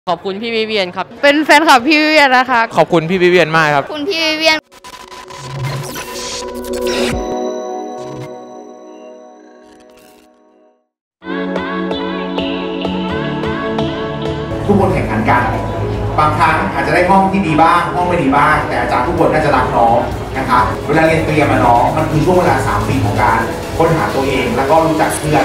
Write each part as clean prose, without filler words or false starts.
ขอบคุณพี่วิเวียนครับเป็นแฟนคลับพี่วิเวียนนะคะขอบคุณพี่วิเวียนมากครับคุณพี่วิเวียนทุกคนแข่งขันกันบางครั้งอาจจะได้ห้องที่ดีบ้างห้องไม่ดีบ้างแต่อาจารย์ทุกคนน่าจะรักน้องนะคะเวลาเรียนเตรียมมาน้องมันคือช่วงเวลา3 ปีของการค้นหาตัวเองแล้วก็รู้จักเพื่อน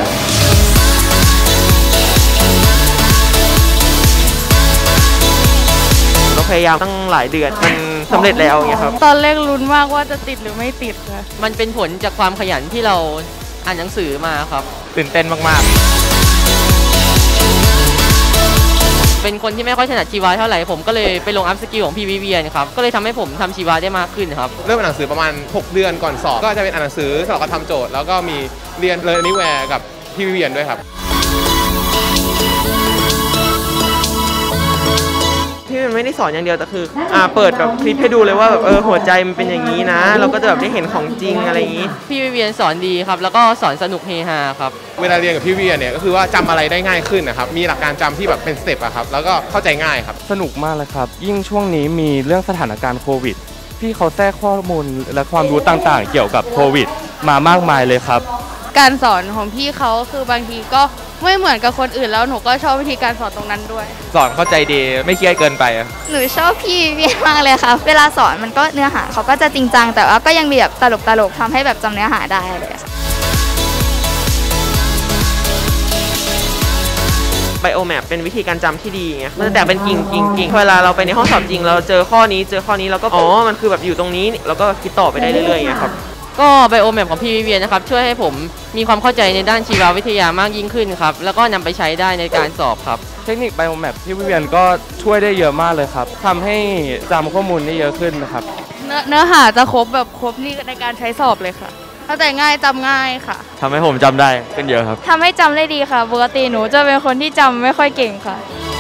เราพยายามตั้งหลายเดือนมันสำเร็จแล้วอย่างเงี้ยครับตอนแรกลุ้นมากว่าจะติดหรือไม่ติดค่ะมันเป็นผลจากความขยันที่เราอ่านหนังสือมาครับตื่นเต้นมากๆเป็นคนที่ไม่ค่อยถนัดชีวะเท่าไหร่ผมก็เลยไปลงอัพสกิลของพี่วิเวียนครับก็เลยทำให้ผมทำชีวะได้มากขึ้นครับเริ่มอ่านหนังสือประมาณ6 เดือนก่อนสอบก็จะเป็นอ่านหนังสือสอบกับทำโจทย์แล้วก็มีเรียนเลยนิแวร์กับพี่วิเวียนด้วยครับพี่มันไม่ได้สอนอย่างเดียวแต่คือเปิดแบบคลิปให้ดูเลยว่าแบบหัวใจมันเป็นอย่างนี้นะเราก็จะแบบได้เห็นของจริงอะไรอย่างนี้พี่วิเวียนสอนดีครับแล้วก็สอนสนุกเฮฮาครับเวลาเรียนกับพี่วิเวียนเนี่ยก็คือว่าจำอะไรได้ง่ายขึ้นนะครับมีหลักการจำที่แบบเป็นสเต็ปอะครับแล้วก็เข้าใจง่ายครับสนุกมากเลยครับยิ่งช่วงนี้มีเรื่องสถานการณ์โควิดพี่เขาแทรกข้อมูลและความรู้ต่างๆเกี่ยวกับโควิดมามากมายเลยครับการสอนของพี่เขาคือบางทีก็ไม่เหมือนกับคนอื่นแล้วหนูก็ชอบวิธีการสอนตรงนั้นด้วยสอนเข้าใจดีไม่เครียดเกินไปหนูชอบพี่วิเวียนมากเลยค่ะเวลาสอนมันก็เนื้อหาเขาก็จะจริงจังแต่ว่าก็ยังมีแบบตลกทำให้แบบจำเนื้อหาได้เลยค่ะไบโอแมปเป็นวิธีการจำที่ดีไงมันแต่เป็นกิ่งเวลาเราไปในห้องสอบจริงเราเจอข้อนี้เราก็มันคือแบบอยู่ตรงนี้แล้วก็คิดต่อไปได้เรื่อยๆไงครับก็ไบโอแมปของพี่วิเวียนนะครับช่วยให้ผมมีความเข้าใจในด้านชีววิทยามากยิ่งขึ้นครับแล้วก็นำไปใช้ได้ในการสอบครับเทคนิคไบโอแมปพี่วิเวียนก็ช่วยได้เยอะมากเลยครับทำให้จำข้อมูลได้เยอะขึ้นนะครับเนื้อหาจะครบนี่ในการใช้สอบเลยค่ะเข้าใจง่ายจำง่ายค่ะทำให้ผมจำได้ขึ้นเยอะครับทำให้จำได้ดีค่ะปกติหนูจะเป็นคนที่จำไม่ค่อยเก่งค่ะ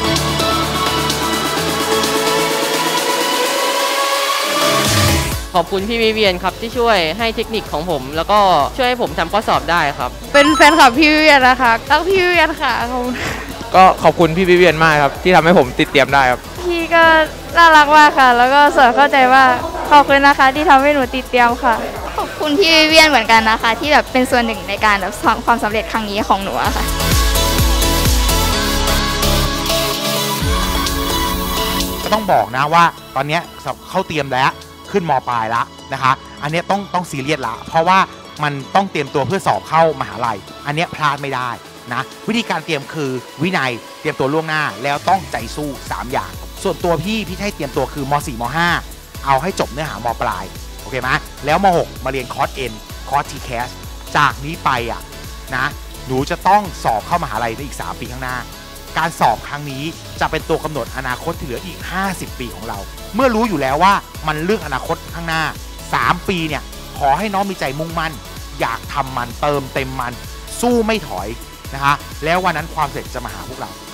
ขอบคุณพี่วิเวียนครับที่ช่วยให้เทคนิคของผมแล้วก็ช่วยให้ผมทำข้อสอบได้ครับเป็นแฟนคลับพี่วิเวียนนะคะรักพี่วิเวียนค่ะก็ขอบคุณพี่วิเวียนมากครับที่ทำให้ผมติดเตรียมได้ครับพี่ก็น่ารักมากค่ะแล้วก็สอนเข้าใจว่าขอบคุณนะคะที่ทำให้หนูติดเตรียมค่ะขอบคุณพี่วิเวียนเหมือนกันนะคะที่แบบเป็นส่วนหนึ่งในการแบบความสำเร็จครั้งนี้ของหนูค่ะก็ต้องบอกนะว่าตอนนี้เข้าเตรียมแล้วขึ้นม.ปลายแล้วนะคะอันนี้ต้องซีเรียสละเพราะว่ามันต้องเตรียมตัวเพื่อสอบเข้ามหาลัยอันนี้พลาดไม่ได้นะวิธีการเตรียมคือวินัยเตรียมตัวล่วงหน้าแล้วต้องใจสู้3 อย่างส่วนตัวพี่ให้เตรียมตัวคือม.4 ม.5 เอาให้จบเนื้อหาม.ปลายโอเคไหมแล้วม.6 มาเรียนคอร์ส N คอร์ส TCAS จากนี้ไปนะหนูจะต้องสอบเข้ามหาลัยในอีก3 ปีข้างหน้าการสอบครั้งนี้จะเป็นตัวกำหนดอนาคตที่เหลืออีก50 ปีของเราเมื่อรู้อยู่แล้วว่ามันเรื่องอนาคตข้างหน้า3 ปีเนี่ยขอให้น้องมีใจมุ่งมั่นอยากทำมันเติมเต็มมันสู้ไม่ถอยนะคะแล้ววันนั้นความสำเร็จจะมาหาพวกเรา